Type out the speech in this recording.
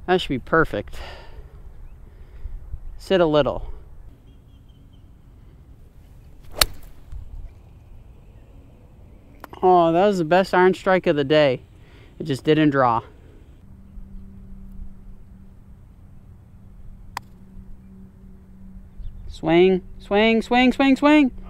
That should be perfect. Sit a little. Oh, that was the best iron strike of the day. It just didn't draw. Swing, swing, swing, swing, swing.